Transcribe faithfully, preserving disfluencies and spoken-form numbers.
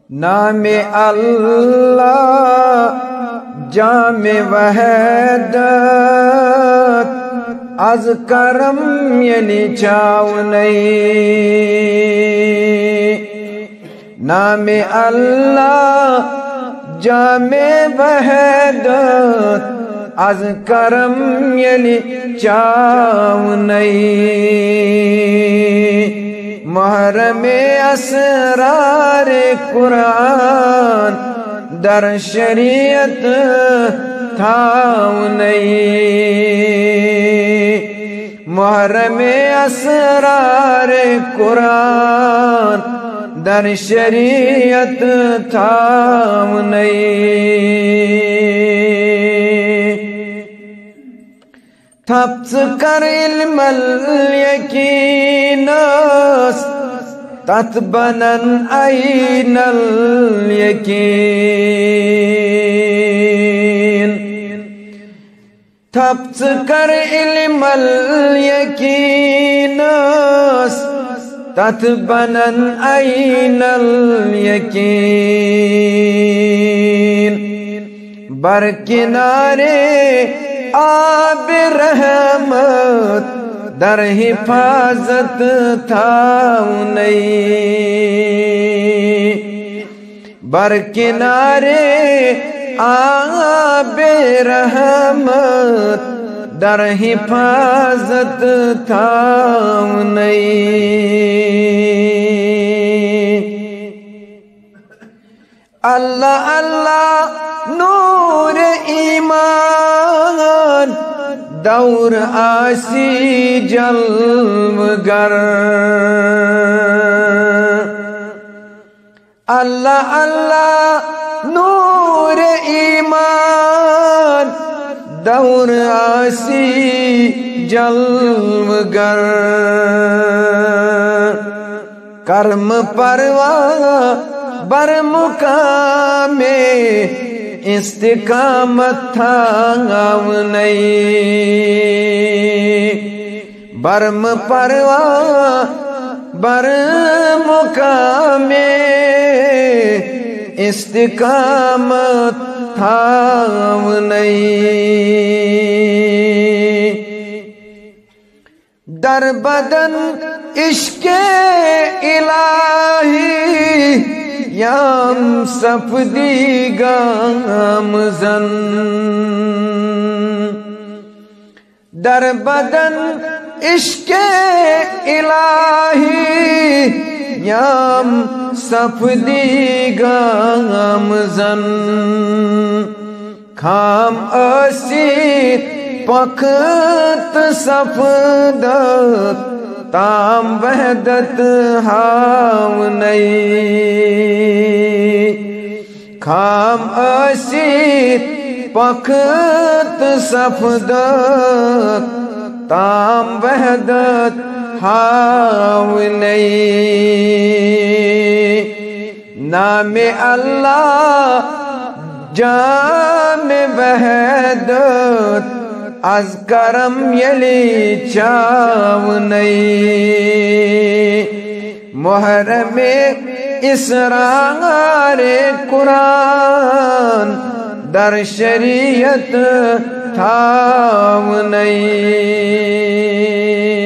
نام اللہ جام وحدت از کرم یلی چاونی نام اللہ جام وحدت از کرم یلی چاونی محرم اسرار قرآن در شریعت تھاونی محرم اسرار قرآن در شریعت تھاونی تھپس کر علم الیقین تت بنن عین الیقین تھپس کر علم الیقین تت بنن عین الیقین برکنارے آب رحمت در حفاظت تھاونی برکنارے آب رحمت در حفاظت تھاونی اللہ اللہ نور ایمان دور آسی جلوگر اللہ اللہ نور ایمان دور آسی جلوگر کرم پرواہ بر مقام استقامت تھاونی برم پرواہ بر مقام استقامت تھاونی در بدن عشق الہی یام سفدی گام زن در بدن عشق الہی یام سفدی گام زن کھام اسید پخت سفدت تام وحدت ہاونی کھام اسید پخت سفدت تام وحدت ہاونی نام اللہ جام وحدت از کرم یلی چاونی محرم اسرار قرآن در شریعت تھاونی